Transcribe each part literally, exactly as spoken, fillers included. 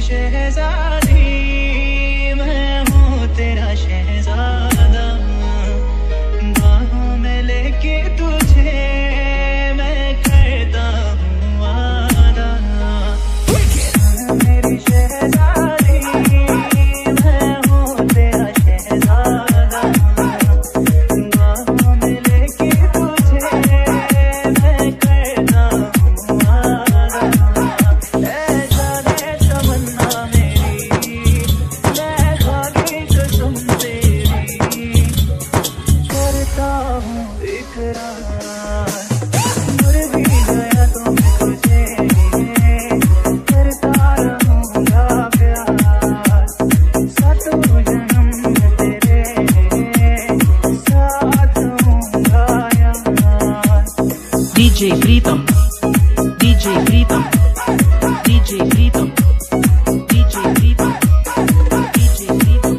शहजादी, मैं हूँ तेरा शहजादा। बाहों में लेके तुझे मैं करता हूँ वादा। मेरी शहजादी, मैं हूँ तेरा शहजादा। बाहों में लेके तुझे मैं करता हूँ वादा। ऐसा है तमन्ना मेरी, मैं खाकी कसम तेरी करता हूँ इकरार। मर भी गया तो मैं तुझे करता रहूँगा प्यार। सातों जन्म तेरे साथ हूँगा यार। DJ Pritam, DJ Pritam, DJ Pritam, DJ Pritam, DJ Pritam,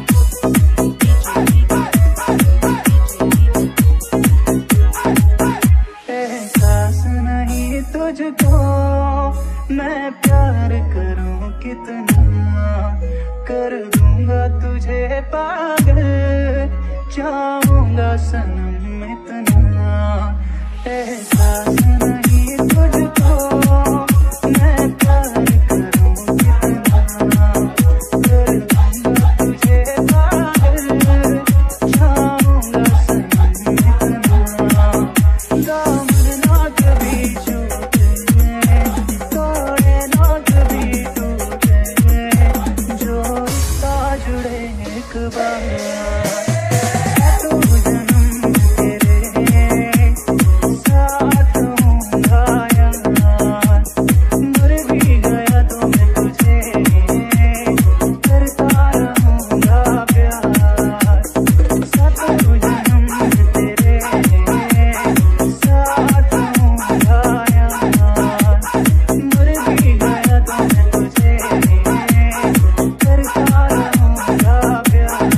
एहसास नहीं तुझको मैं प्यार करूं कितना। कर दूंगा तुझे पागल, चाहूंगा सनम इतना। एहसास नहीं तुझको मैं प्यार करूं कितना। कर दूंगा तुझे पागल, चाहूंगा सनम इतना। दामन ना कभी छूटे, तोड़े ना कभी टूटे, जो रिश्ता जुड़े एक बार। सातों जन्म तेरे साथ हूँगा यार। मर भी गया तो मैं तुझे करता रहूँगा प्यार। सातों जन्म तेरे साथ हूँगा यार। मर भी गया तो मैं तुझे करता रहूँगा प्यार।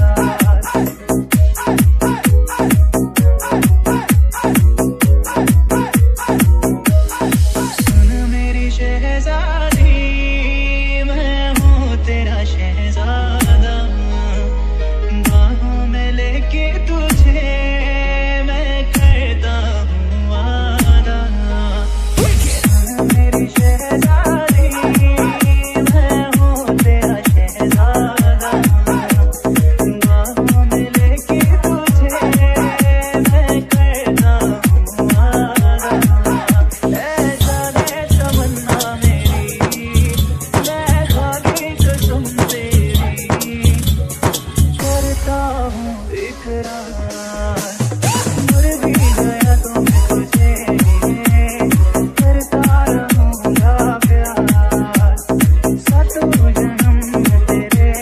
सुन मेरी शहजादी, मैं हूँ तेरा शहजादा। बाहों में लेके तुझे मैं करता हूँ वादा। सुन मेरी शहजादी, मैं हूँ तेरा शहजादा। बाहों में लेके तुझे मैं करता हूँ वादा। ऐसा है तमन्ना मेरी, मैं खाकी कसम तेरी करता हूँ इकरार। मर भी गया तो मैं तुझे करता रहूँगा प्यार। सातों जन्म तेरे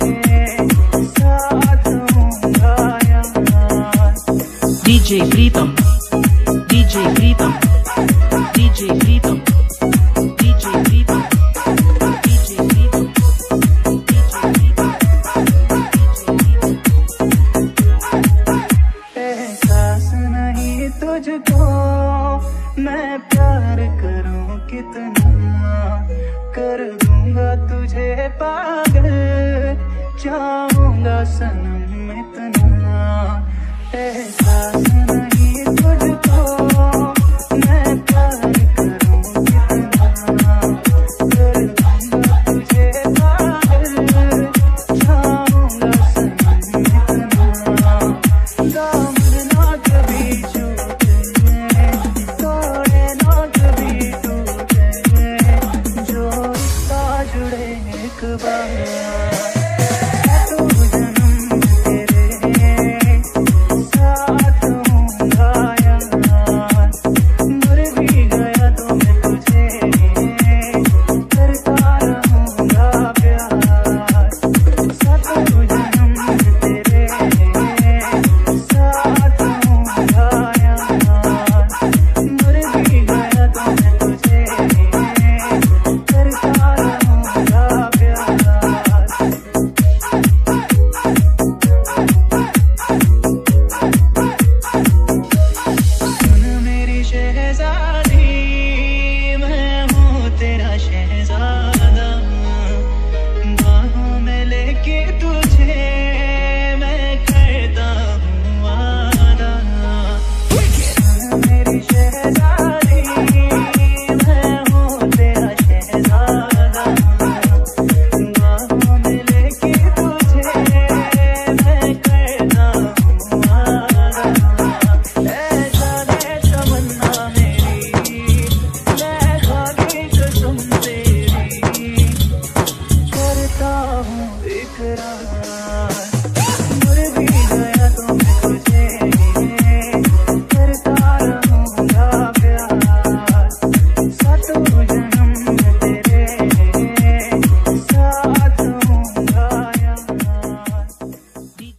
साथ हूँगा यार। DJ Pritam, DJ Pritam, DJ Pritam, DJ Pritam, DJ Pritam, DJ Pritam, एहसास नहीं तुझको मैं प्यार करूं कितना। कर दूंगा तुझे पागल, चाहूंगा सनम